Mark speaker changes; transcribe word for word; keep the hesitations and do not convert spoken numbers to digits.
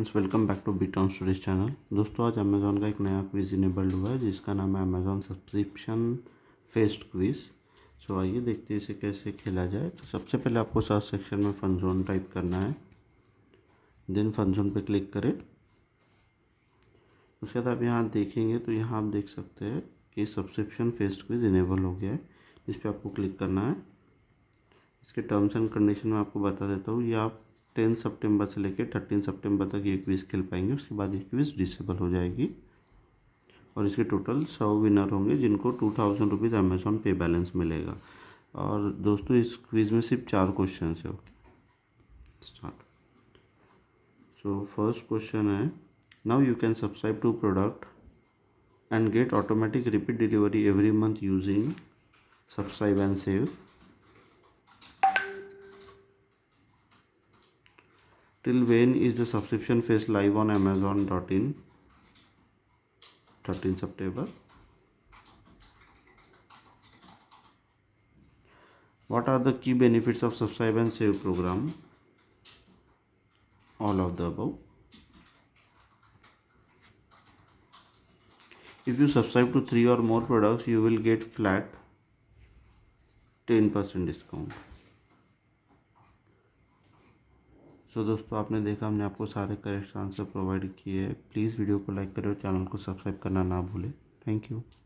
Speaker 1: Welcome back to Btown stories channel. दोस्तों आज Amazon का एक नया क्विज़ इनेबल्ड हुआ है जिसका नाम है Amazon subscription fest quiz. So आइए देखते हैं इसे कैसे खेला जाए। तो सबसे पहले आपको सर्च सेक्शन में फन जोन टाइप करना है, देन फन जोन पे क्लिक करें। उसके बाद आप यहाँ देखेंगे तो यहाँ आप देख सकते हैं कि सब्सक्रिप्शन फेस्ट क्विज़ इनेबल हो गया है। इस पर आपको क्लिक करना है। इसके टर्म्स एंड कंडीशन में आपको बता देता हूँ, ये आप टेन सितंबर से लेकर थर्टीन सितंबर तक ये क्विज़ खेल पाएंगे। उसके बाद ये क्विज़ डिसेबल हो जाएगी और इसके टोटल सौ विनर होंगे जिनको two thousand rupees Amazon pay balance मिलेगा। और दोस्तों इस क्विज़ में सिर्फ चार क्वेश्चन है। Okay start. So first question है, now you can subscribe to product and get automatic repeat delivery every month using subscribe and save. Till when is the subscription phase live on amazon dot in? thirteen September. What are the key benefits of subscribe and save program? All of the above. If you subscribe to three or more products, you will get flat ten percent discount. So so, दोस्तों आपने देखा हमने आपको सारे correct answer provide किए हैं। Please video को like करें और चैनल को सब्सक्राइब करना ना भूलें। Thank you.